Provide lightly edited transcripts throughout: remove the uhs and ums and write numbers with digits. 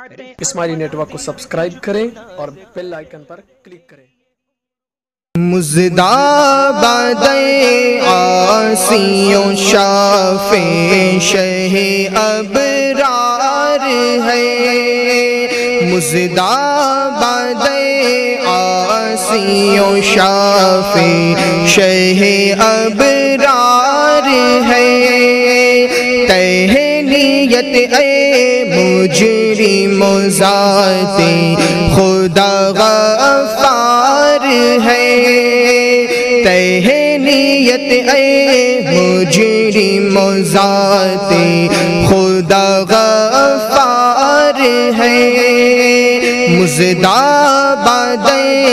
اسماعیلی network کو subscribe کریں اور بیل آئیکن پر کلک کریں۔ مزداباد عاصیوں شافع شہ ابرار ہے، مزداباد عاصیوں شافع شہ ابرار ہے، تہنیت اے مجرم ذات خدا غفار ہے، تہنیت اے مجرم ذات خدا غفار ہے، مزداباد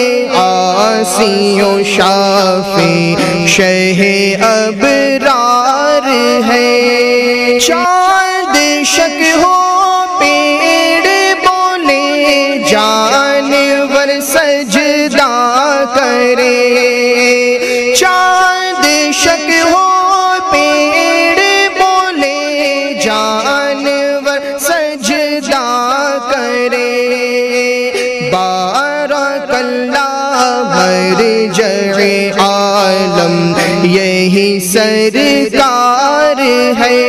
عاصیوں شافع شہ ابرار ہے، چاند شک ہو پیڑ بولے جانور سجدہ کرے، چاند شک ہو پیڑ بولے جانور سجدہ کرے، بارک اللہ مرجع عالم یہی سرکار ہے،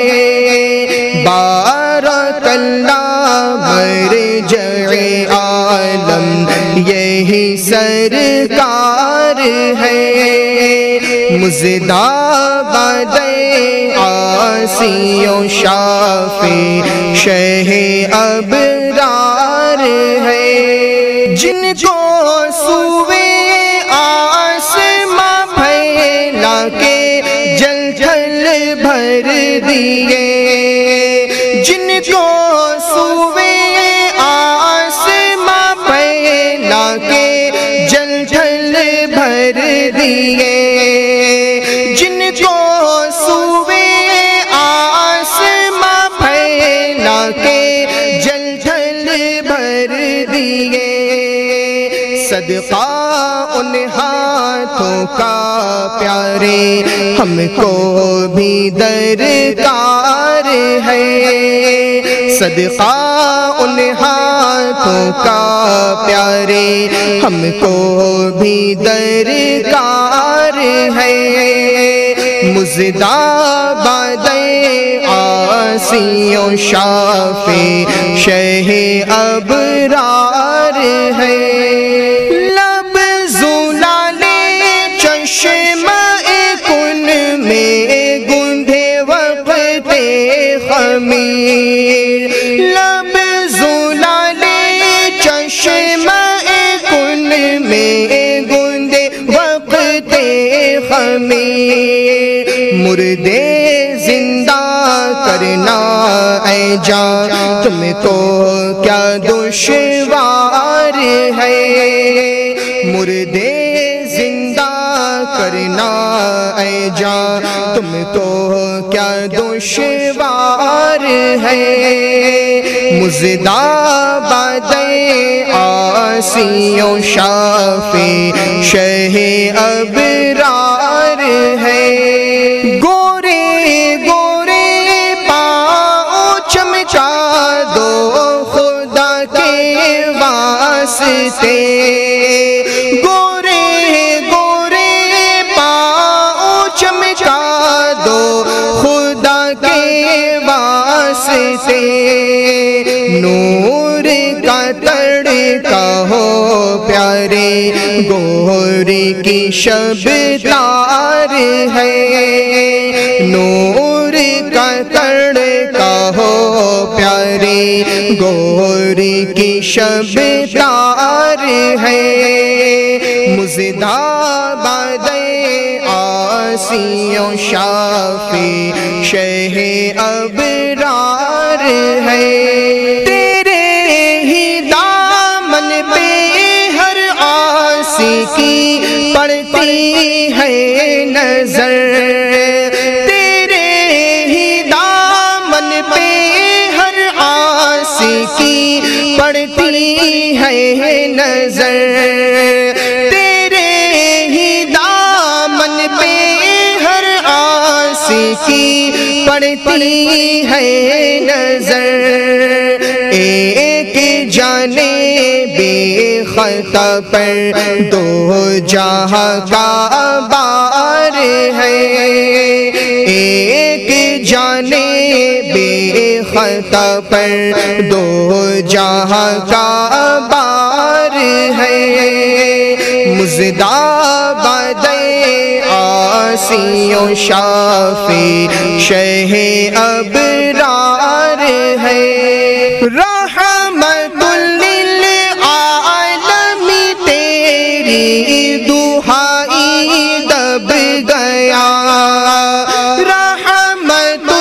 بارک اللہ مرجع عالم یہی سرکار ہے، مزداباد عاصیوں شافع شہ ابرار ہے، جن کو سوئے آسماں پھیلا کے جل تھل بھر دیے، جن کو سوئے آسماں پھیلا کے جل تھل بھر دیے، جن کو سوئے آسماں پھیلا کے جل تھل بھر دیے، صدقہ ان ہاتھوں کا پیارے ہم کو بھی درکار ہے، صدقہ ان ہاتھوں کا پیارے ہم کو بھی درکار ہے، مزداباد عاصیوں شافع شہ ابرار ہے، خمیر لب زلال چشمہ کن میں گندے وقت خمیر، مردے زندہ کرنا اے جان تم کو کیا دشوار ہے، مردے زندہ کرنا اے جان تم کو کیا دشوار ہے، مزداباد عاصیوں شافع شہ ابرار ہے، گورے گورے پاؤں چمکا دو خدا کے واسطے، گورے گورے پاؤں چمکا دو خدا کے واسطے، نور کا تڑکا ہو پیارے گوری کی شب تار ہے، نور کا تڑکا ہو پیارے گوری کی شب تار ہے، مزداباد عاصیوں شافع شہ ابرار ہے، تیرے ہی دامن پہ ہر عاصی کی پڑتی ہے نظر، تیرے ہی دامن پہ ہر عاصی کی پڑتی ہے نظر، تیرے ہی دامن پہ ہر عاصی کی پڑتی ہے نظر، ایک جانے بے خطا پر دو جہاں کا بار ہے ایک جانے بے خطا پر دو جہاں کا بار ہے مزداباد عاصی و شافی شہ ابرار ہے رحمت للعالم تیری دہائی دب گیا رحمت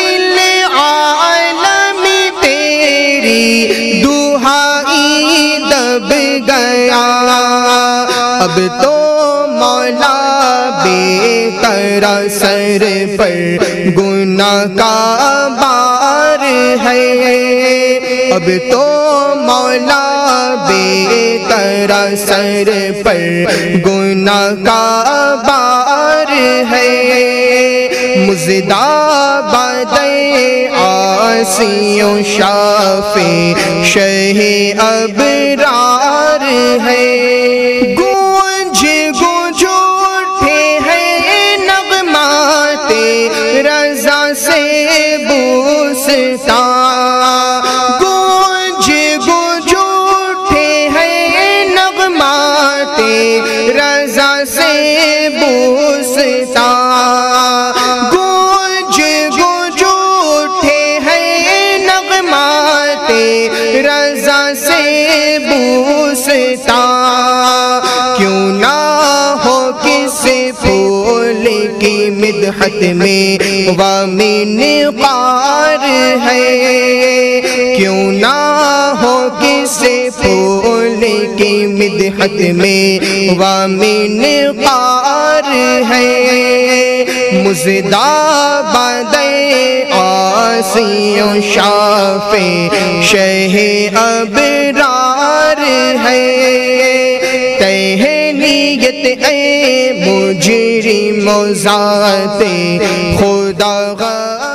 للعالم تیری دہائی دب گیا اب تو مولا بے تیرا سر پر گناہ کا بار ہے اب تو مولا بے تیرا سر پر گناہ کا بار ہے مزداباد عاصی و شافی شہ ابرار ہے گونج گونج اٹھے ہیں نغمات رضا سے بوستان گونج گونج اٹھے ہیں نغمات رضا سے بوستان گونج گونج اٹھے ہیں نغمات رضا سے بوستان کیوں نہ ہو کس پھول کی مدحت میں وامن قار ہے کیوں نہ ہو کس پھول کی مدحت میں وامن قار ہے مزداباد عاصی و شافی شہ ابرار ہے تہنیت اے مجرم و ذات خدا غار